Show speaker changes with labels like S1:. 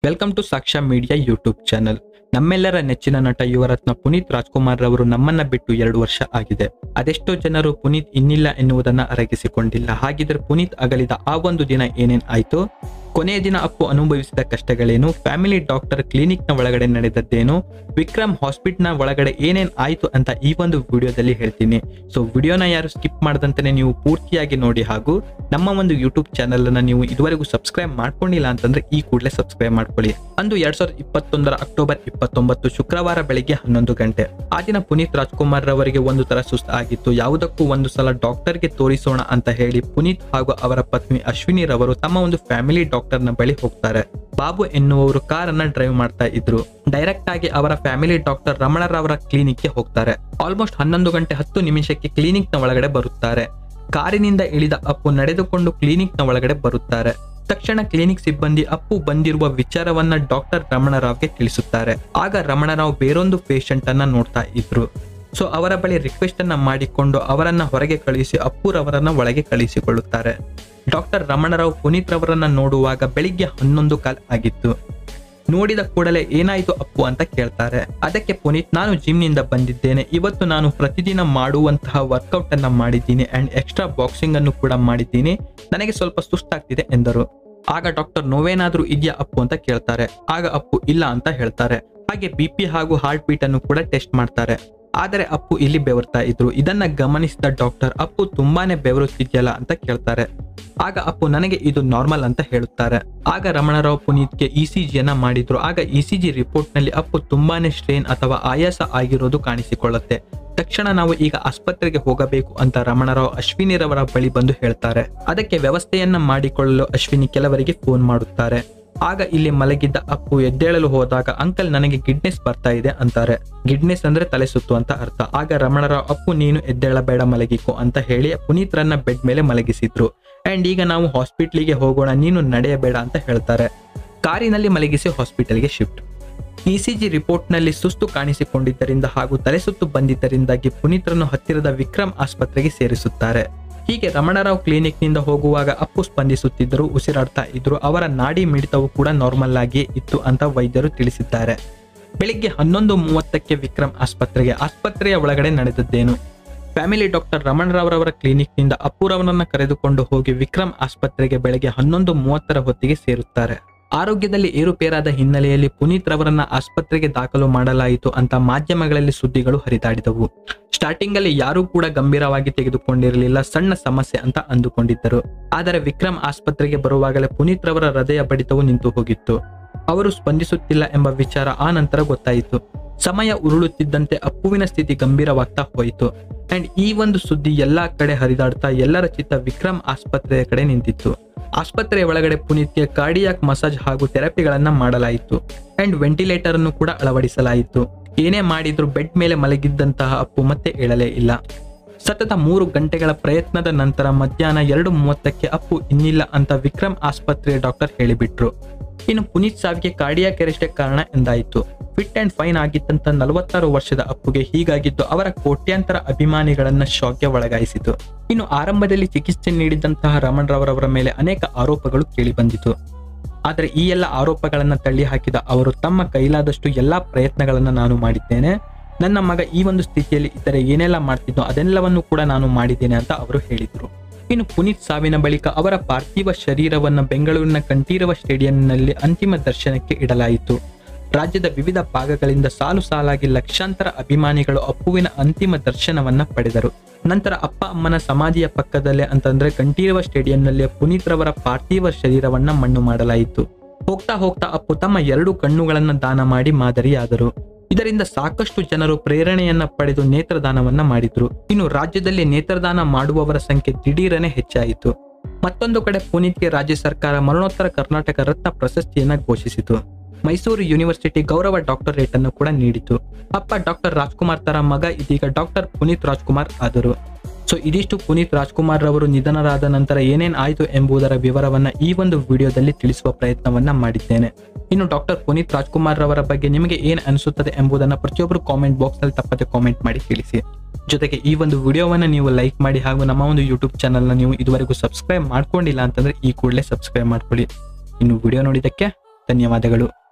S1: Welcome to Sakshya media YouTube channel. ನಮ್ಮೆಲ್ಲರ ನೆಚ್ಚಿನ ನಟ ಯುವರತ್ನ ಪುನೀತ್ ರಾಜ್ಕುಮಾರ್ ರವರು ನಮ್ಮನ್ನ ಬಿಟ್ಟು 2 ವರ್ಷ ಆಗಿದೆ. ಅದೆಷ್ಟೋ ಜನರು ಪುನೀತ್ ಇನ್ನಿಲ್ಲ ಎನ್ನುವುದನ್ನ ಅರಗಿಸಿಕೊಂಡಿಲ್ಲ. ಹಾಗಿದ್ರೆ ಪುನೀತ್ ಅಗಲಿದ ಆ ಒಂದು ದಿನ ಏನೇನ್ ಆಯ್ತು, ಕೊನೆಯ ದಿನ ಅಪ್ಪು ಅನುಭವಿಸಿದ ಕಷ್ಟಗಳೇನು, ಫ್ಯಾಮಿಲಿ ಡಾಕ್ಟರ್ ಕ್ಲಿನಿಕ್ ನ ಒಳಗಡೆ ನಡೆದದ್ದೇನು, ವಿಕ್ರಮ್ ಹಾಸ್ಪಿಟಲ್ ನ ಒಳಗಡೆ ಏನೇನ್ ಆಯ್ತು ಅಂತ ಈ ಒಂದು ವಿಡಿಯೋದಲ್ಲಿ ಹೇಳ್ತೀನಿ. ಸೊ ವಿಡಿಯೋನ ಯಾರು ಸ್ಕಿಪ್ ಮಾಡದಂತೆ ನೀವು ಪೂರ್ತಿಯಾಗಿ ನೋಡಿ, ಹಾಗೂ ನಮ್ಮ ಒಂದು ಯೂಟ್ಯೂಬ್ ಚಾನಲ್ ಅನ್ನ ನೀವು ಇದುವರೆಗೂ ಸಬ್ಸ್ಕ್ರೈಬ್ ಮಾಡ್ಕೊಂಡಿಲ್ಲ ಅಂತಂದ್ರೆ ಈ ಕೂಡಲೇ ಸಬ್ಸ್ಕ್ರೈಬ್ ಮಾಡ್ಕೊಳ್ಳಿ. ಅಂದು 2021 ಅಕ್ಟೋಬರ್ 29 ಶುಕ್ರವಾರ ಬೆಳಿಗ್ಗೆ 11 ಗಂಟೆ. ಆ ದಿನ ಪುನೀತ್ ರಾಜ್ಕುಮಾರ್ ರವರಿಗೆ ಒಂದು ತರ ಸುಸ್ತು ಆಗಿತ್ತು. ಯಾವುದಕ್ಕೂ ಒಂದು ಸಲ ಡಾಕ್ಟರ್ಗೆ ತೋರಿಸೋಣ ಅಂತ ಹೇಳಿ ಪುನೀತ್ ಹಾಗೂ ಅವರ ಪತ್ನಿ ಅಶ್ವಿನಿ ರವರು ತಮ್ಮ ಒಂದು ಫ್ಯಾಮಿಲಿ ಡಾಕ್ಟರ್ ನ ಬಳಿ ಹೋಗ್ತಾರೆ. ಬಾಬು ಎನ್ನುವವರು ಕಾರನ್ನ ಡ್ರೈವ್ ಮಾಡ್ತಾ ಇದ್ರು. ಡೈರೆಕ್ಟ್ ಆಗಿ ಅವರ ಫ್ಯಾಮಿಲಿ ಡಾಕ್ಟರ್ ರಮಣರವರ ಕ್ಲಿನಿಕ್ ಗೆ ಹೋಗ್ತಾರೆ. ಆಲ್ಮೋಸ್ಟ್ 11 ಗಂಟೆ 10 ನಿಮಿಷಕ್ಕೆ ಕ್ಲಿನಿಕ್ ನ ಒಳಗಡೆ ಬರುತ್ತಾರೆ. ಕಾರಿನಿಂದ ಇಳಿದ ಅಪ್ಪು ನಡೆದುಕೊಂಡು ಕ್ಲಿನಿಕ್ ನ ಒಳಗಡೆ ಬರುತ್ತಾರೆ. ತಕ್ಷಣ ಕ್ಲಿನಿಕ್ ಸಿಬ್ಬಂದಿ ಅಪ್ಪು ಬಂದಿರುವ ವಿಚಾರವನ್ನ ಡಾಕ್ಟರ್ ರಮಣರಾವ್ಗೆ ತಿಳಿಸುತ್ತಾರೆ. ಆಗ ರಮಣರಾವ್ ಬೇರೊಂದು ಪೇಷಂಟ್ ಅನ್ನ ನೋಡ್ತಾ ಇದ್ರು. ಸೊ ಅವರ ಬಳಿ ರಿಕ್ವೆಸ್ಟ್ ಅನ್ನ ಮಾಡಿಕೊಂಡು ಅವರನ್ನ ಹೊರಗೆ ಕಳುಹಿಸಿ ಅಪ್ಪುರವರನ್ನ ಒಳಗೆ ಕಳುಹಿಸಿಕೊಳ್ಳುತ್ತಾರೆ. ಡಾಕ್ಟರ್ ರಮಣರಾವ್ ಪುನೀತ್ ರವರನ್ನ ನೋಡುವಾಗ ಬೆಳಿಗ್ಗೆ 11 ಆಗಿತ್ತು. ನೋಡಿದ ಕೂಡಲೇ ಏನಾಯ್ತು ಅಪ್ಪು ಅಂತ ಕೇಳ್ತಾರೆ. ಅದಕ್ಕೆ ಪುನೀತ್, ನಾನು ಜಿಮ್ ನಿಂದ ಬಂದಿದ್ದೇನೆ. ಇವತ್ತು ನಾನು ಪ್ರತಿದಿನ ಮಾಡುವಂತಹ ವರ್ಕೌಟ್ ಅನ್ನ ಮಾಡಿದ್ದೀನಿ ಅಂಡ್ ಎಕ್ಸ್ಟ್ರಾ ಬಾಕ್ಸಿಂಗ್ ಅನ್ನು ಕೂಡ ಮಾಡಿದ್ದೀನಿ. ನನಗೆ ಸ್ವಲ್ಪ ಸುಸ್ತಾಗ್ತಿದೆ ಎಂದರು. ಆಗ ಡಾಕ್ಟರ್ ನೋವೇನಾದ್ರೂ ಇದೆಯಾ ಅಪ್ಪು ಅಂತ ಕೇಳ್ತಾರೆ. ಆಗ ಅಪ್ಪು ಇಲ್ಲ ಅಂತ ಹೇಳ್ತಾರೆ. ಹಾಗೆ BP ಹಾಗೂ ಹಾರ್ಟ್ ಬೀಟ್ ಅನ್ನು ಕೂಡ ಟೆಸ್ಟ್ ಮಾಡ್ತಾರೆ. ಆದರೆ ಅಪ್ಪು ಇಲ್ಲಿ ಬೆವರ್ತಾ ಇದ್ರು. ಇದನ್ನ ಗಮನಿಸಿದ ಡಾಕ್ಟರ್, ಅಪ್ಪು ತುಂಬಾನೇ ಬೆವರುತ್ತಿದ್ಯಲ್ಲ ಅಂತ ಕೇಳ್ತಾರೆ. ಆಗ ಅಪ್ಪು, ನನಗೆ ಇದು ನಾರ್ಮಲ್ ಅಂತ ಹೇಳುತ್ತಾರೆ. ಆಗ ರಮಣರಾವ್ ಪುನೀತ್ಗೆ ECG ಯನ್ನ ಮಾಡಿದ್ರು. ಆಗ ECG ರಿಪೋರ್ಟ್ ನಲ್ಲಿ ಅಪ್ಪು ತುಂಬಾನೇ ಸ್ಟ್ರೇನ್ ಅಥವಾ ಆಯಾಸ ಆಗಿರೋದು ಕಾಣಿಸಿಕೊಳ್ಳುತ್ತೆ. ತಕ್ಷಣ ನಾವು ಈಗ ಆಸ್ಪತ್ರೆಗೆ ಹೋಗಬೇಕು ಅಂತ ರಮಣರಾವ್ ಅಶ್ವಿನಿ ರವರ ಬಳಿ ಬಂದು ಹೇಳ್ತಾರೆ. ಅದಕ್ಕೆ ವ್ಯವಸ್ಥೆಯನ್ನ ಮಾಡಿಕೊಳ್ಳಲು ಅಶ್ವಿನಿ ಕೆಲವರಿಗೆ ಫೋನ್ ಮಾಡುತ್ತಾರೆ. ಆಗ ಇಲ್ಲಿ ಮಲಗಿದ್ದ ಅಪ್ಪು ಎದ್ದೇಳಲು ಹೋದಾಗ, ಅಂಕಲ್ ನನಗೆ ಗಿಡ್ನೆಸ್ ಬರ್ತಾ ಇದೆ ಅಂತಾರೆ. ಗಿಡ್ನೆಸ್ ಅಂದ್ರೆ ತಲೆ ಸುತ್ತು ಅಂತ ಅರ್ಥ. ಆಗ ರಮಣರಾವ್, ಅಪ್ಪು ನೀನು ಎದ್ದೇಳಬೇಡ, ಮಲಗಿಕೋ ಅಂತ ಹೇಳಿ ಪುನೀತ್ರನ್ನ ಬೆಡ್ ಮೇಲೆ ಮಲಗಿಸಿದ್ರು. ಅಂಡ್ ಈಗ ನಾವು ಹಾಸ್ಪಿಟ್ಲಿಗೆ ಹೋಗೋಣ, ನೀನು ನಡೆಯಬೇಡ ಅಂತ ಹೇಳ್ತಾರೆ. ಕಾರಿನಲ್ಲಿ ಮಲಗಿಸಿ ಹಾಸ್ಪಿಟಲ್ಗೆ ಶಿಫ್ಟ್. ECG ರಿಪೋರ್ಟ್ ನಲ್ಲಿ ಸುಸ್ತು ಕಾಣಿಸಿಕೊಂಡಿದ್ದರಿಂದ ಹಾಗೂ ತಲೆ ಸುತ್ತು ಬಂದಿದ್ದರಿಂದಾಗಿ ಪುನೀತ್ರನ್ನು ಹತ್ತಿರದ ವಿಕ್ರಮ್ ಆಸ್ಪತ್ರೆಗೆ ಸೇರಿಸುತ್ತಾರೆ. ಹೀಗೆ ರಮಣರಾವ್ ಕ್ಲಿನಿಕ್ ನಿಂದ ಹೋಗುವಾಗ ಅಪ್ಪು ಸ್ಪಂದಿಸುತ್ತಿದ್ದರು, ಉಸಿರಾಡ್ತಾ ಇದ್ರು. ಅವರ ನಾಡಿ ಮಿಡಿತವು ಕೂಡ ನಾರ್ಮಲ್ ಆಗಿಯೇ ಇತ್ತು ಅಂತ ವೈದ್ಯರು ತಿಳಿಸಿದ್ದಾರೆ. ಬೆಳಿಗ್ಗೆ 11:30ಕ್ಕೆ ವಿಕ್ರಮ್ ಆಸ್ಪತ್ರೆಯ ಒಳಗಡೆ ನಡೆದದ್ದೇನು. ಫ್ಯಾಮಿಲಿ ಡಾಕ್ಟರ್ ರಮಣರಾವ್ ಕ್ಲಿನಿಕ್ ನಿಂದ ಅಪ್ಪುರವರನ್ನ ಕರೆದುಕೊಂಡು ಹೋಗಿ ವಿಕ್ರಮ್ ಆಸ್ಪತ್ರೆಗೆ ಬೆಳಗ್ಗೆ 11:30 ಹೊತ್ತಿಗೆ ಸೇರುತ್ತಾರೆ. ಆರೋಗ್ಯದಲ್ಲಿ ಏರುಪೇರಾದ ಹಿನ್ನೆಲೆಯಲ್ಲಿ ಪುನೀತ್ ರವರನ್ನ ಆಸ್ಪತ್ರೆಗೆ ದಾಖಲು ಮಾಡಲಾಯಿತು ಅಂತ ಮಾಧ್ಯಮಗಳಲ್ಲಿ ಸುದ್ದಿಗಳು ಹರಿದಾಡಿದವು. ಸ್ಟಾರ್ಟಿಂಗ್ ಅಲ್ಲಿ ಯಾರೂ ಕೂಡ ಗಂಭೀರವಾಗಿ ತೆಗೆದುಕೊಂಡಿರಲಿಲ್ಲ, ಸಣ್ಣ ಸಮಸ್ಯೆ ಅಂತ ಅಂದುಕೊಂಡಿದ್ದರು. ಆದರೆ ವಿಕ್ರಮ್ ಆಸ್ಪತ್ರೆಗೆ ಬರುವಾಗಲೇ ಪುನೀತ್ ರವರ ಹೃದಯ ಬಡಿತವು ನಿಂತು ಹೋಗಿತ್ತು. ಅವರು ಸ್ಪಂದಿಸುತ್ತಿಲ್ಲ ಎಂಬ ವಿಚಾರ ಆ ನಂತರ ಗೊತ್ತಾಯಿತು. ಸಮಯ ಉರುಳುತ್ತಿದ್ದಂತೆ ಅಪ್ಪುವಿನ ಸ್ಥಿತಿ ಗಂಭೀರವಾಗ್ತಾ ಹೋಯಿತು. ಅಂಡ್ ಈ ಒಂದು ಸುದ್ದಿ ಎಲ್ಲಾ ಕಡೆ ಹರಿದಾಡ್ತಾ ಎಲ್ಲರ ಚಿತ್ತ ವಿಕ್ರಮ್ ಆಸ್ಪತ್ರೆಯ ಕಡೆ ನಿಂತಿತ್ತು. ಆಸ್ಪತ್ರೆಯ ಒಳಗಡೆ ಪುನೀತ್ಗೆ ಕಾರ್ಡಿಯಾಕ್ ಮಸಾಜ್ ಹಾಗೂ ಥೆರಪಿಗಳನ್ನ ಮಾಡಲಾಯಿತು. ಅಂಡ್ ವೆಂಟಿಲೇಟರ್ ಅನ್ನು ಕೂಡ ಅಳವಡಿಸಲಾಯಿತು. ಏನೇ ಮಾಡಿದ್ರು ಬೆಡ್ ಮೇಲೆ ಮಲಗಿದ್ದಂತಹ ಅಪ್ಪು ಮತ್ತೆ ಏಳಲೇ ಇಲ್ಲ. ಸತತ 3 ಗಂಟೆಗಳ ಪ್ರಯತ್ನದ ನಂತರ ಮಧ್ಯಾಹ್ನ 2:30ಕ್ಕೆ ಅಪ್ಪು ಇನ್ನಿಲ್ಲ ಅಂತ ವಿಕ್ರಮ್ ಆಸ್ಪತ್ರೆಯ ಡಾಕ್ಟರ್ ಹೇಳಿಬಿಟ್ರು. ಇನ್ನು ಪುನೀತ್ ಸಾವಿಗೆ ಕಾರ್ಡಿಯಾಕ್ ಅರೆಸ್ಟೇ ಕಾರಣ ಎಂದಾಯಿತು. ಫಿಟ್ ಅಂಡ್ ಫೈನ್ ಆಗಿದ್ದಂತ 46 ವರ್ಷದ ಅಪ್ಪುಗೆ ಹೀಗಾಗಿದ್ದು ಅವರ ಕೋಟ್ಯಾಂತರ ಅಭಿಮಾನಿಗಳನ್ನ ಶಾಕ್ಗೆ ಒಳಗಾಯಿಸಿತು. ಇನ್ನು ಆರಂಭದಲ್ಲಿ ಚಿಕಿತ್ಸೆ ನೀಡಿದಂತಹ ರಮಣರಾವ್ ಮೇಲೆ ಅನೇಕ ಆರೋಪಗಳು ಕೇಳಿ ಬಂದಿತು. ಆದರೆ ಈ ಎಲ್ಲ ಆರೋಪಗಳನ್ನ ತಳ್ಳಿ ಹಾಕಿದ ಅವರು, ತಮ್ಮ ಕೈಲಾದಷ್ಟು ಎಲ್ಲಾ ಪ್ರಯತ್ನಗಳನ್ನ ನಾನು ಮಾಡಿದ್ದೇನೆ. ನನ್ನ ಮಗ ಈ ಒಂದು ಸ್ಥಿತಿಯಲ್ಲಿ ಇದ್ದರೆ ಏನೆಲ್ಲ ಮಾಡ್ತಿದ್ದೋ ಅದೆಲ್ಲವನ್ನು ಕೂಡ ನಾನು ಮಾಡಿದ್ದೇನೆ ಅಂತ ಅವರು ಹೇಳಿದ್ರು. ಇನ್ನು ಪುನೀತ್ ಸಾವಿನ ಬಳಿಕ ಅವರ ಪಾರ್ಥಿವ ಶರೀರವನ್ನ ಬೆಂಗಳೂರಿನ ಕಂಠೀರವ ಸ್ಟೇಡಿಯಂನಲ್ಲಿ ಅಂತಿಮ ದರ್ಶನಕ್ಕೆ ಇಡಲಾಯಿತು. ರಾಜ್ಯದ ವಿವಿಧ ಭಾಗಗಳಿಂದ ಸಾಲಾಗಿ ಲಕ್ಷಾಂತರ ಅಭಿಮಾನಿಗಳು ಅಪ್ಪುವಿನ ಅಂತಿಮ ದರ್ಶನವನ್ನ ಪಡೆದರು. ನಂತರ ಅಪ್ಪ ಅಮ್ಮನ ಸಮಾಧಿಯ ಪಕ್ಕದಲ್ಲೇ ಅಂತಂದ್ರೆ ಕಂಠೀರವ ಸ್ಟೇಡಿಯಂನಲ್ಲಿ ಪುನೀತ್ ರವರ ಪಾರ್ಥಿವ ಶರೀರವನ್ನ ಮಣ್ಣು ಮಾಡಲಾಯಿತು. ಹೋಗ್ತಾ ಹೋಗ್ತಾ ಅಪ್ಪು ತಮ್ಮ 2 ಕಣ್ಣುಗಳನ್ನ ದಾನ ಮಾಡಿ ಮಾದರಿಯಾದರು. ಇದರಿಂದ ಸಾಕಷ್ಟು ಜನರು ಪ್ರೇರಣೆಯನ್ನ ಪಡೆದು ನೇತ್ರದಾನವನ್ನ ಮಾಡಿದ್ರು. ಇನ್ನು ರಾಜ್ಯದಲ್ಲಿ ನೇತ್ರದಾನ ಮಾಡುವವರ ಸಂಖ್ಯೆ ದಿಢೀರನೆ ಹೆಚ್ಚಾಯಿತು. ಮತ್ತೊಂದು ಕಡೆ ಪುನೀತ್ಗೆ ರಾಜ್ಯ ಸರ್ಕಾರ ಮರಣೋತ್ತರ ಕರ್ನಾಟಕ ರತ್ನ ಪ್ರಶಸ್ತಿಯನ್ನ ಘೋಷಿಸಿತು. ಮೈಸೂರು ಯೂನಿವರ್ಸಿಟಿ ಗೌರವ ಡಾಕ್ಟರೇಟ್ ಅನ್ನು ಕೂಡ ನೀಡಿತು. ಅಪ್ಪ ಡಾಕ್ಟರ್ ರಾಜ್ಕುಮಾರ್ ತರ ಮಗ ಇದೀಗ ಡಾಕ್ಟರ್ ಪುನೀತ್ ರಾಜ್ಕುಮಾರ್ ಆದರು. ಸೊ ಇದಿಷ್ಟು ಪುನೀತ್ ರಾಜ್ಕುಮಾರ್ ರವರು ನಿಧನರಾದ ನಂತರ ಏನೇನ್ ಆಯ್ತು ಎಂಬುದರ ವಿವರವನ್ನ ಈ ಒಂದು ವಿಡಿಯೋದಲ್ಲಿ ತಿಳಿಸುವ ಪ್ರಯತ್ನವನ್ನ ಮಾಡಿದ್ದೇನೆ. ಇನ್ನು ಡಾಕ್ಟರ್ ಪುನೀತ್ ರಾಜ್ಕುಮಾರ್ ರವರ ಬಗ್ಗೆ ನಿಮಗೆ ಏನ್ ಅನಿಸುತ್ತದೆ ಎಂಬುದನ್ನ ಪ್ರತಿಯೊಬ್ಬರು ಕಾಮೆಂಟ್ ಬಾಕ್ಸ್ ನಲ್ಲಿ ತಪ್ಪದೆ ಕಾಮೆಂಟ್ ಮಾಡಿ ತಿಳಿಸಿ. ಜೊತೆಗೆ ಈ ಒಂದು ವಿಡಿಯೋವನ್ನ ನೀವು ಲೈಕ್ ಮಾಡಿ ಹಾಗೂ ನಮ್ಮ ಒಂದು ಯೂಟ್ಯೂಬ್ ಚಾನಲ್ ನ ನೀವು ಇದುವರೆಗೂ ಸಬ್ಸ್ಕ್ರೈಬ್ ಮಾಡ್ಕೊಂಡಿಲ್ಲ ಅಂತಂದ್ರೆ ಈ ಕೂಡಲೇ ಸಬ್ಸ್ಕ್ರೈಬ್ ಮಾಡ್ಕೊಳ್ಳಿ. ಇನ್ನು ವಿಡಿಯೋ ನೋಡಿದಕ್ಕೆ ಧನ್ಯವಾದಗಳು.